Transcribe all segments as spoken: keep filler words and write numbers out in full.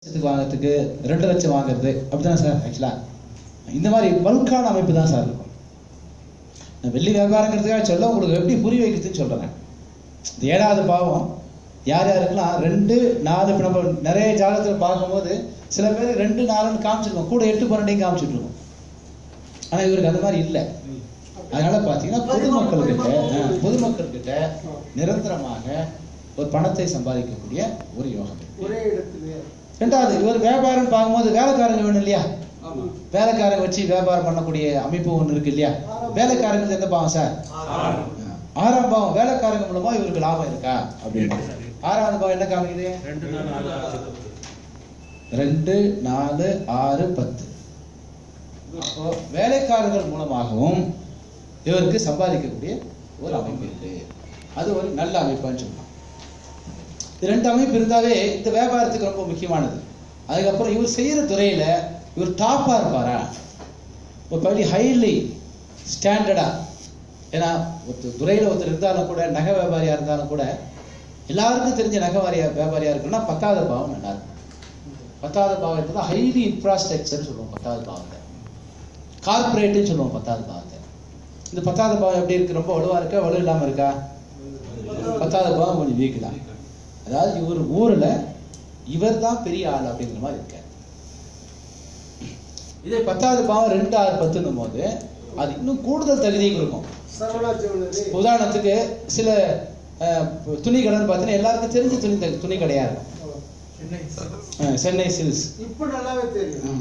லட்சத்துக்கு வாங்கிறதுக்கு ரெண்டு லட்சம் வாங்குறது அப்படிதான் சார். ஆக்சுவலா இந்த மாதிரி பல்கான அமைப்பு தான் சார் இருக்கும். வெள்ளி வியாபாரங்கிறதுக்காக சொல்ல உங்களுக்கு எப்படி புரிய வைக்கிறதுன்னு சொல்றேன். இந்த ஏழாவது பாவம் யார் யாருக்கெல்லாம் ரெண்டு நாலு, இப்போ நம்ம நிறைய ஜாதகத்தில் பார்க்கும்போது சில பேர் ரெண்டு நாலுன்னு காமிச்சிருக்கோம், கூட எட்டு பன்னெண்டையும் காமிச்சிட்டு இருக்கோம். ஆனா இவருக்கு அந்த மாதிரி இல்லை. அதனால பாத்தீங்கன்னா பொதுமக்கள்கிட்ட பொதுமக்கள்கிட்ட நிரந்தரமாக ஒரு பணத்தை சம்பாதிக்கக்கூடிய ஒரு யோகம். ரெண்டாவது, இவர் வியாபாரம் பார்க்கும்போது வேலைக்காரங்க வேணும் இல்லையா? வேலைக்காரங்க வச்சு வியாபாரம் பண்ணக்கூடிய அமைப்பு ஒண்ணு இருக்கு இல்லையா? வேலைக்காரங்க எந்த பாவம் சார்? ஆறாம் பாவம். வேலைக்காரங்க மூலமா இவருக்கு லாபம் இருக்கா அப்படின்னு. ஆறாவது பாவம் என்ன காமிக்குது? ரெண்டு நாலு ஆறு பத்து. அப்போ வேலைக்காரர்கள் மூலமாகவும் இவருக்கு சம்பாதிக்கக்கூடிய ஒரு அமைப்பு இருக்கு. அது ஒரு நல்ல அமைப்புன்னு சொல்லலாம். ரெண்டு அமைப்பு இருந்தாவே இந்த வியாபாரத்துக்கு ரொம்ப முக்கியமானது. அதுக்கப்புறம் இவர் செய்யற துறையில இவர் டாப்பா இருப்பாரா, ஒரு படி ஹைலி ஸ்டாண்டர்டா. ஏன்னா ஒருத்தர் துறையில ஒருத்தர் இருந்தாலும் கூட, நகை வியாபாரியா இருந்தாலும் கூட, எல்லாருக்கும் தெரிஞ்ச நகை வாரியா வியாபாரியா இருக்குன்னா பத்தாவது பாவம் நல்லா இருக்கும். பத்தாவது பாவத்தை தான் ஹைலி இன்ஃப்ராஸ்ட்ரக்சர் சொல்லுவோம். பத்தாவது பாவத்தை கார்பரேட்னு சொல்லுவோம். பத்தாவது பாவத்தை இந்த பத்தாவது பாவம் எப்படி இருக்கு? ரொம்ப வலுவா இருக்கா, வலு இல்லாம இருக்கா? பத்தாவது பாவம் கொஞ்சம் வீக் தான். அதாவது இவர் ஊர்ல இவர் தான் பெரிய ஆள் அப்படிங்கிற மாதிரி இருக்க. இதே பத்தாவது பாவம் ரெண்டு ஆறு பத்துன்னும் போது அது இன்னும் கூடுதல் தகுதியை கொடுக்கும். உதாரணத்துக்கு சில துணி கடைன்னு பார்த்தீங்கன்னா எல்லாருக்கும் தெரிஞ்ச துணி துணி கடையா இருக்கும். சென்னை சில்க்ஸ் இப்ப நல்லாவே தெரியும்.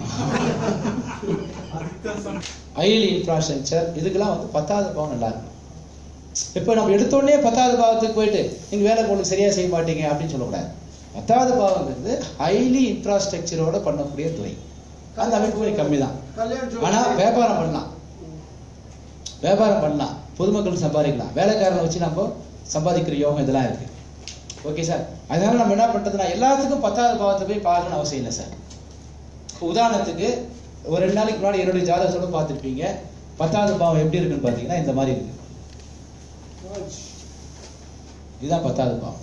ஹைலி இன்ஃப்ராஸ்ட்ரக்சர் இதுக்கெல்லாம் வந்து பத்தாவது பாவம் நல்லா இருக்கும். இப்ப நம்ம எடுத்தோடனே பத்தாவது பாவத்துக்கு போயிட்டு நீங்க வேலை உங்களுக்கு சரியா செய்ய மாட்டீங்க அப்படின்னு சொல்லக்கூடாது. பத்தாவது பாவம் வந்து ஹைலி இன்ஃப்ராஸ்ட்ரக்சரோட பண்ணக்கூடிய துறை. அந்த அமைப்பு கம்மி தான். ஆனா வியாபாரம் பண்ணலாம், வியாபாரம் பண்ணலாம், பொதுமக்கள் சம்பாதிக்கலாம், வேலைக்காரனை வச்சு நம்ம சம்பாதிக்கிற யோகம் இதெல்லாம் இருக்கு. Okay sir. அதனால நம்ம என்ன பண்றதுன்னா எல்லாத்துக்கும் பத்தாவது பாவத்தை போய் பார்க்கணும் அவசியம் இல்லை சார். உதாரணத்துக்கு ஒரு ரெண்டு நாளைக்கு முன்னாடி என்னுடைய ஜாதகத்தோட பார்த்துருப்பீங்க. பத்தாவது பாவம் எப்படி இருக்குன்னு பாத்தீங்கன்னா இந்த மாதிரி இருக்கு. இதுதான் பத்தாவது பாவம்.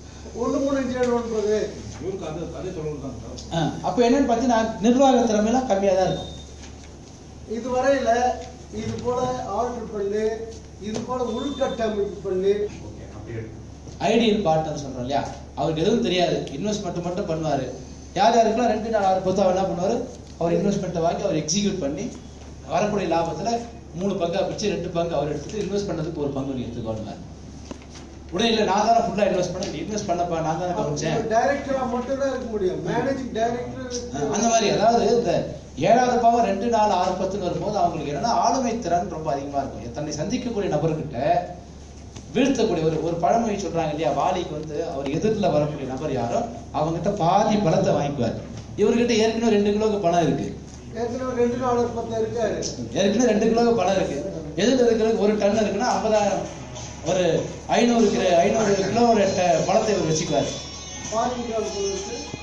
அப்ப என்னன்னு பாத்தீங்கன்னா நிர்வாக திறமையெல்லாம் கம்மியா தான் இருக்கும். இதுவரையில இது போல ஆர்டர் பண்ணு, இது போல உள்கட்டமைப்பு பண்ணு, ஐடியல் பார்ட்னர் சொல்றோம் இல்லையா, அவருக்கு எதுவும் தெரியாது, இன்வெஸ்ட்மெண்ட் மட்டும் பண்ணுவாரு. யார் யாருக்கெல்லாம் ரெண்டு நாள் ஆறு பத்து அவர் என்ன பண்ணுவாரு, அவர் இன்வெஸ்ட்மெண்ட்டை வாங்கி அவர் எக்ஸிக்யூட் பண்ணி வரக்கூடிய லாபத்துல மூணு பங்கா பிடிச்சி ரெண்டு பங்கு அவர் எடுத்துட்டு இன்வெஸ்ட் பண்ணதுக்கு ஒரு பங்கு நீ எடுத்துக்கோங்க. உடனே இல்லை நான் தானே ஃபுல்லா இன்வெஸ்ட் பண்ண, இன்வெஸ்ட் பண்ணப்பா நான் தானே கவனிச்சேன். டைரக்டரா மட்டும் தான் இருக்க முடியும், மேனேஜிங் டைரக்டர் அந்த மாதிரி. அதாவது இந்த ஏழாவது பாவம் ரெண்டு நாலு ஆறு பத்துன்னு வரும்போது அவங்களுக்கு என்னன்னா ஆளுமை திறன் ரொம்ப அதிகமா இருக்கும். தன்னை சந்திக்கக்கூடிய நபர்கிட்ட வீழ்த்தக்கூடிய ஒரு ஒரு பழமொழி சொல்றாங்க இல்லையா, வாலிக்கு வந்து அவர் எதிரில் வரக்கூடிய நபர் யாரோ அவங்ககிட்ட பாதி பலத்தை வாங்கிக்குவார். இவர்கிட்ட ஏற்கனவே ரெண்டு கிலோக்கு பணம் இருக்கு, ஏற்கனவே ரெண்டு நாலு பத்து இருக்காரு, ஏற்கனவே ரெண்டு கிலோக்கு பணம் இருக்கு. எதிரில் இருக்கிறதுக்கு ஒரு டன் இருக்குன்னா ஐம்பதாயிரம், ஒரு ஐநூறு கிலோ ஐநூறு கிலோ பணத்தை இவர் வச்சுக்குவார்.